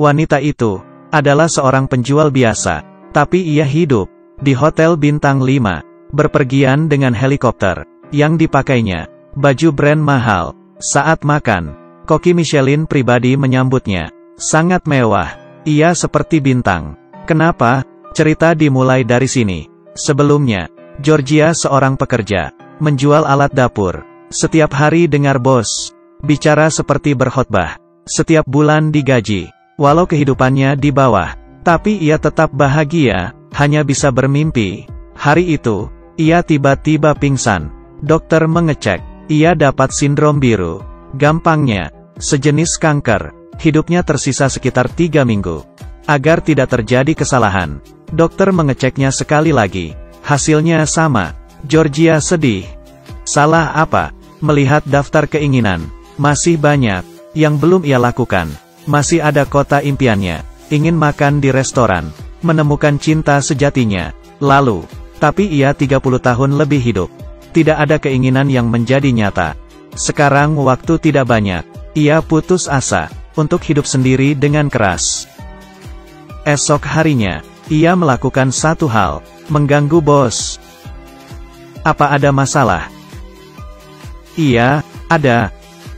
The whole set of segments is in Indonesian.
Wanita itu adalah seorang penjual biasa, tapi ia hidup di hotel bintang 5, berpergian dengan helikopter yang dipakainya, baju brand mahal. Saat makan, koki Michelin pribadi menyambutnya, sangat mewah. Ia seperti bintang. Kenapa? Cerita dimulai dari sini. Sebelumnya, Georgia seorang pekerja, menjual alat dapur. Setiap hari dengar bos bicara seperti berkhotbah. Setiap bulan digaji. Walau kehidupannya di bawah, tapi ia tetap bahagia, hanya bisa bermimpi. Hari itu, ia tiba-tiba pingsan. Dokter mengecek, ia dapat sindrom biru. Gampangnya, sejenis kanker. Hidupnya tersisa sekitar 3 minggu. Agar tidak terjadi kesalahan, dokter mengeceknya sekali lagi. Hasilnya sama. Georgia sedih. Salah apa? Melihat daftar keinginan, masih banyak yang belum ia lakukan. Masih ada kota impiannya, ingin makan di restoran, menemukan cinta sejatinya. Lalu, tapi ia 30 tahun lebih hidup. Tidak ada keinginan yang menjadi nyata. Sekarang waktu tidak banyak. Ia putus asa untuk hidup sendiri dengan keras. Esok harinya, ia melakukan satu hal, mengganggu bos. Apa ada masalah? Iya, ada.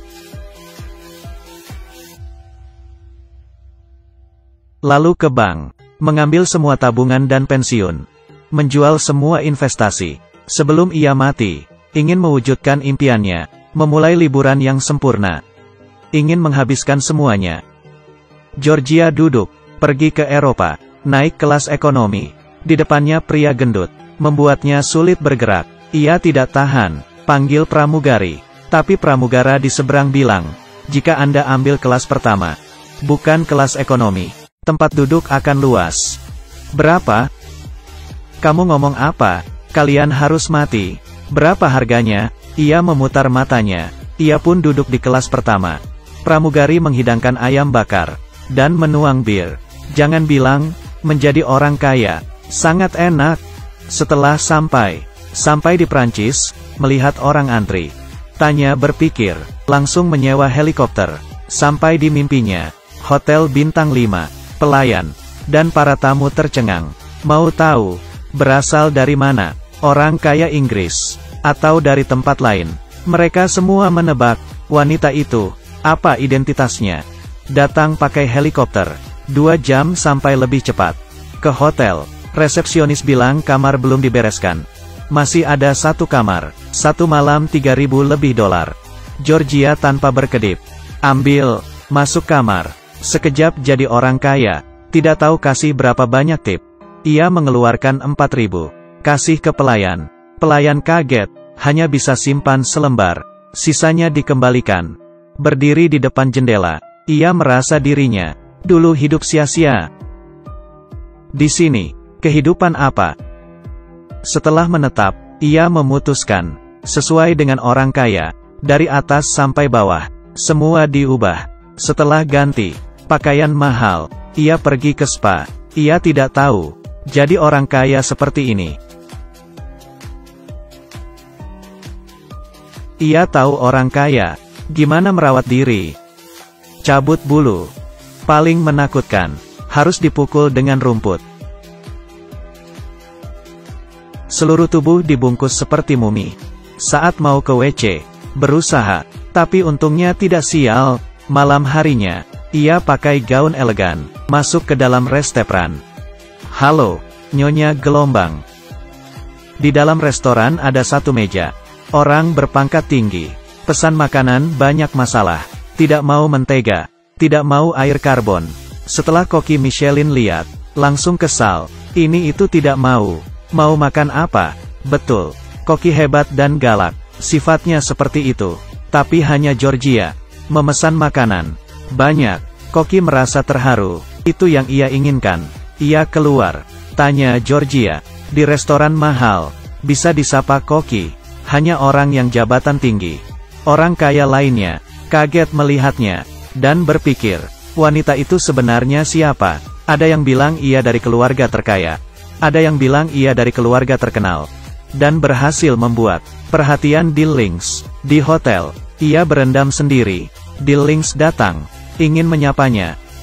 Lalu ke bank, mengambil semua tabungan dan pensiun, menjual semua investasi. Sebelum ia mati, ingin mewujudkan impiannya, memulai liburan yang sempurna. Ingin menghabiskan semuanya. Georgia duduk, pergi ke Eropa, naik kelas ekonomi. Di depannya pria gendut, membuatnya sulit bergerak. Ia tidak tahan, panggil pramugari. Tapi pramugara di seberang bilang, jika Anda ambil kelas pertama, bukan kelas ekonomi, tempat duduk akan luas. Berapa? Kamu ngomong apa? Kalian harus mati. Berapa harganya? Ia memutar matanya. Ia pun duduk di kelas pertama. Pramugari menghidangkan ayam bakar dan menuang bir. Jangan bilang, menjadi orang kaya. Sangat enak. Setelah sampai di Prancis, melihat orang antri. Tanya berpikir, langsung menyewa helikopter. Sampai di mimpinya, hotel bintang 5, pelayan, dan para tamu tercengang. Mau tahu, berasal dari mana? Orang kaya Inggris, atau dari tempat lain? Mereka semua menebak, wanita itu, apa identitasnya? Datang pakai helikopter, 2 jam sampai lebih cepat. Ke hotel, resepsionis bilang kamar belum dibereskan. Masih ada 1 kamar, 1 malam $3.000 lebih. Georgia tanpa berkedip. Ambil, masuk kamar. Sekejap jadi orang kaya, tidak tahu kasih berapa banyak tip. Ia mengeluarkan 4.000, kasih ke pelayan. Pelayan kaget, hanya bisa simpan selembar. Sisanya dikembalikan. Berdiri di depan jendela, ia merasa dirinya dulu hidup sia-sia. Di sini, kehidupan apa? Setelah menetap, ia memutuskan, sesuai dengan orang kaya, dari atas sampai bawah, semua diubah. Setelah ganti pakaian mahal, ia pergi ke spa. Ia tidak tahu, jadi orang kaya seperti ini. Ia tahu orang kaya, gimana merawat diri. Cabut bulu. Paling menakutkan, harus dipukul dengan rumput. Seluruh tubuh dibungkus seperti mumi. Saat mau ke WC, berusaha, tapi untungnya tidak sial. Malam harinya, ia pakai gaun elegan, masuk ke dalam restoran. Halo, Nyonya Gelombang. Di dalam restoran ada 1 meja. Orang berpangkat tinggi. Pesan makanan banyak masalah. Tidak mau mentega. Tidak mau air karbon. Setelah koki Michelin lihat, langsung kesal. Ini itu tidak mau. Mau makan apa? Betul. Koki hebat dan galak. Sifatnya seperti itu. Tapi hanya Georgia memesan makanan banyak. Koki merasa terharu. Itu yang ia inginkan. Ia keluar. Tanya Georgia. Di restoran mahal, bisa disapa koki hanya orang yang jabatan tinggi. Orang kaya lainnya kaget melihatnya, dan berpikir, wanita itu sebenarnya siapa? Ada yang bilang ia dari keluarga terkaya. Ada yang bilang ia dari keluarga terkenal. Dan berhasil membuat perhatian Dill Links. Di hotel, ia berendam sendiri. Dill Links datang, ingin menyapanya.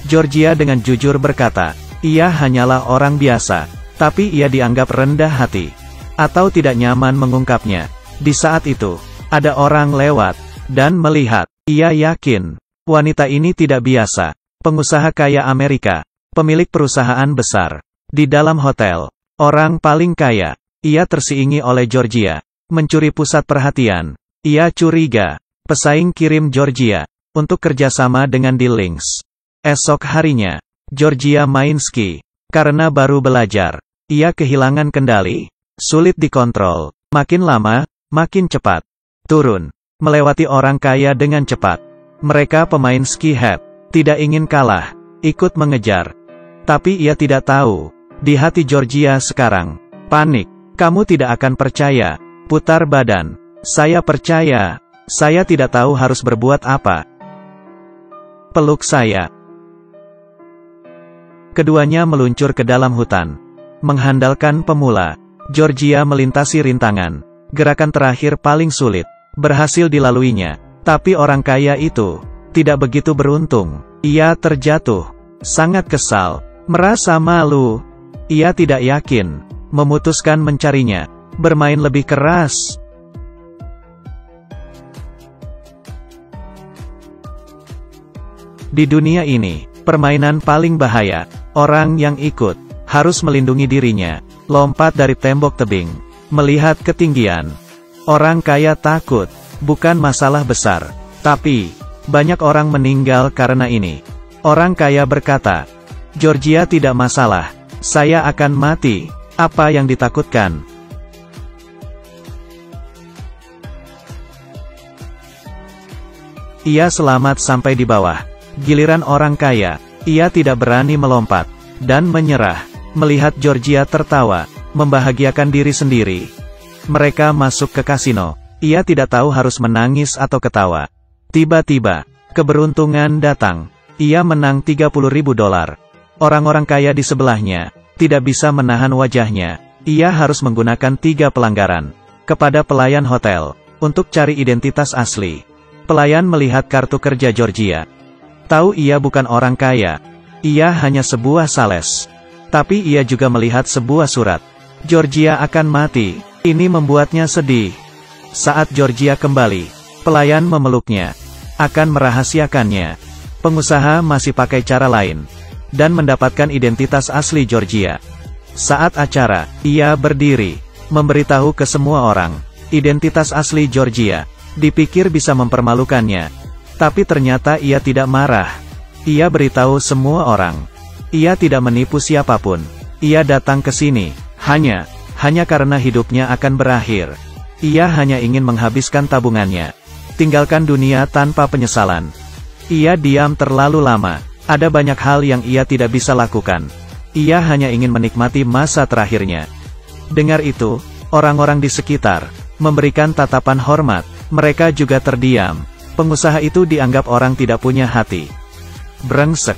Georgia dengan jujur berkata, ia hanyalah orang biasa, tapi ia dianggap rendah hati. Atau tidak nyaman mengungkapnya. Di saat itu, ada orang lewat, dan melihat. Ia yakin, wanita ini tidak biasa. Pengusaha kaya Amerika, pemilik perusahaan besar. Di dalam hotel, orang paling kaya. Ia tersiingi oleh Georgia, mencuri pusat perhatian. Ia curiga, pesaing kirim Georgia, untuk kerjasama dengan Links. Esok harinya, Georgia main ski. Karena baru belajar, ia kehilangan kendali. Sulit dikontrol. Makin lama, makin cepat. Turun. Melewati orang kaya dengan cepat. Mereka pemain ski head. Tidak ingin kalah. Ikut mengejar. Tapi ia tidak tahu. Di hati Georgia sekarang. Panik. Kamu tidak akan percaya. Putar badan. Saya percaya. Saya tidak tahu harus berbuat apa. Peluk saya. Keduanya meluncur ke dalam hutan. Mengandalkan pemula, Georgia melintasi rintangan. Gerakan terakhir paling sulit, berhasil dilaluinya. Tapi orang kaya itu, tidak begitu beruntung. Ia terjatuh. Sangat kesal. Merasa malu. Ia tidak yakin. Memutuskan mencarinya. Bermain lebih keras. Di dunia ini, permainan paling bahaya. Orang yang ikut, harus melindungi dirinya. Lompat dari tembok tebing. Melihat ketinggian. Orang kaya takut. Bukan masalah besar. Tapi, banyak orang meninggal karena ini. Orang kaya berkata, Georgia tidak masalah. Saya akan mati. Apa yang ditakutkan? Ia selamat sampai di bawah. Giliran orang kaya, ia tidak berani melompat, dan menyerah. Melihat Georgia tertawa, membahagiakan diri sendiri. Mereka masuk ke kasino. Ia tidak tahu harus menangis atau ketawa. Tiba-tiba, keberuntungan datang. Ia menang $30.000. Orang-orang kaya di sebelahnya, tidak bisa menahan wajahnya. Ia harus menggunakan 3 pelanggaran. Kepada pelayan hotel, untuk cari identitas asli. Pelayan melihat kartu kerja Georgia. Tahu ia bukan orang kaya. Ia hanya sebuah sales. Tapi ia juga melihat sebuah surat. Georgia akan mati. Ini membuatnya sedih. Saat Georgia kembali, pelayan memeluknya. Akan merahasiakannya. Pengusaha masih pakai cara lain. Dan mendapatkan identitas asli Georgia. Saat acara, ia berdiri. Memberitahu ke semua orang. Identitas asli Georgia. Dipikir bisa mempermalukannya. Tapi ternyata ia tidak marah. Ia beritahu semua orang. Ia tidak menipu siapapun. Ia datang ke sini, hanya karena hidupnya akan berakhir. Ia hanya ingin menghabiskan tabungannya. Tinggalkan dunia tanpa penyesalan. Ia diam terlalu lama. Ada banyak hal yang ia tidak bisa lakukan. Ia hanya ingin menikmati masa terakhirnya. Dengar itu, orang-orang di sekitar memberikan tatapan hormat. Mereka juga terdiam. Pengusaha itu dianggap orang tidak punya hati. Brengsek.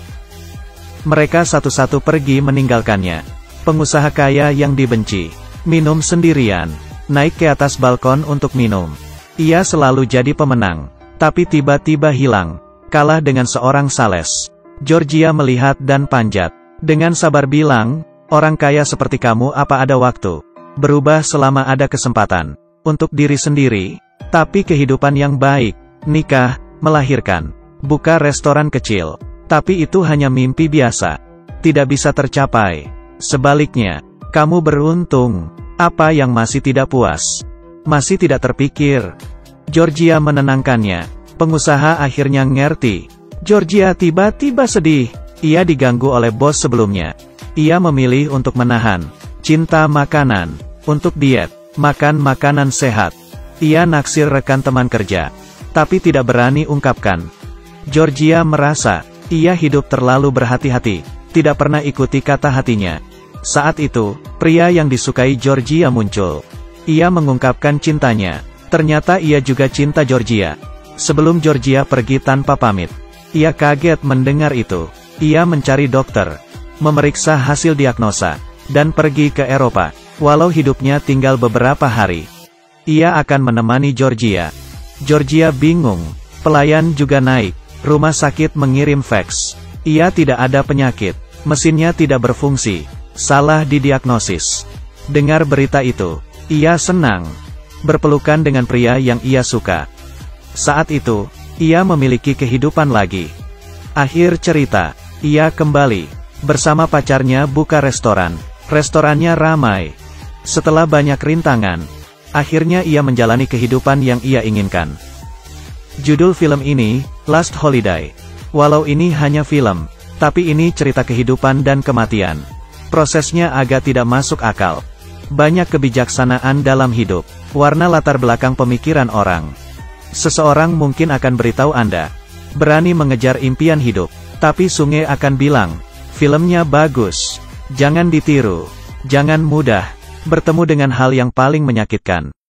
Mereka satu-satu pergi meninggalkannya. Pengusaha kaya yang dibenci. Minum sendirian. Naik ke atas balkon untuk minum. Ia selalu jadi pemenang. Tapi tiba-tiba hilang. Kalah dengan seorang sales. Georgia melihat dan panjat. Dengan sabar bilang, orang kaya seperti kamu apa ada waktu. Berubah selama ada kesempatan. Untuk diri sendiri. Tapi kehidupan yang baik. Nikah, melahirkan, buka restoran kecil. Tapi itu hanya mimpi biasa. Tidak bisa tercapai. Sebaliknya, kamu beruntung. Apa yang masih tidak puas? Masih tidak terpikir? Georgia menenangkannya. Pengusaha akhirnya ngerti. Georgia tiba-tiba sedih. Ia diganggu oleh bos sebelumnya. Ia memilih untuk menahan. Cinta makanan. Untuk diet. Makan makanan sehat. Ia naksir rekan teman kerja. Tapi tidak berani ungkapkan. Georgia merasa, ia hidup terlalu berhati-hati, tidak pernah ikuti kata hatinya. Saat itu, pria yang disukai Georgia muncul. Ia mengungkapkan cintanya. Ternyata ia juga cinta Georgia. Sebelum Georgia pergi tanpa pamit, ia kaget mendengar itu. Ia mencari dokter, memeriksa hasil diagnosa, dan pergi ke Eropa. Walau hidupnya tinggal beberapa hari, ia akan menemani Georgia. Georgia bingung. Pelayan juga naik. Rumah sakit mengirim fax. Ia tidak ada penyakit, mesinnya tidak berfungsi, salah didiagnosis. Dengar berita itu, ia senang. Berpelukan dengan pria yang ia suka. Saat itu, ia memiliki kehidupan lagi. Akhir cerita, ia kembali. Bersama pacarnya buka restoran. Restorannya ramai. Setelah banyak rintangan, akhirnya ia menjalani kehidupan yang ia inginkan. Judul film ini, Last Holiday. Walau ini hanya film, tapi ini cerita kehidupan dan kematian. Prosesnya agak tidak masuk akal. Banyak kebijaksanaan dalam hidup. Warna latar belakang pemikiran orang. Seseorang mungkin akan beritahu Anda, berani mengejar impian hidup. Tapi Sunge akan bilang, filmnya bagus. Jangan ditiru. Jangan mudah bertemu dengan hal yang paling menyakitkan.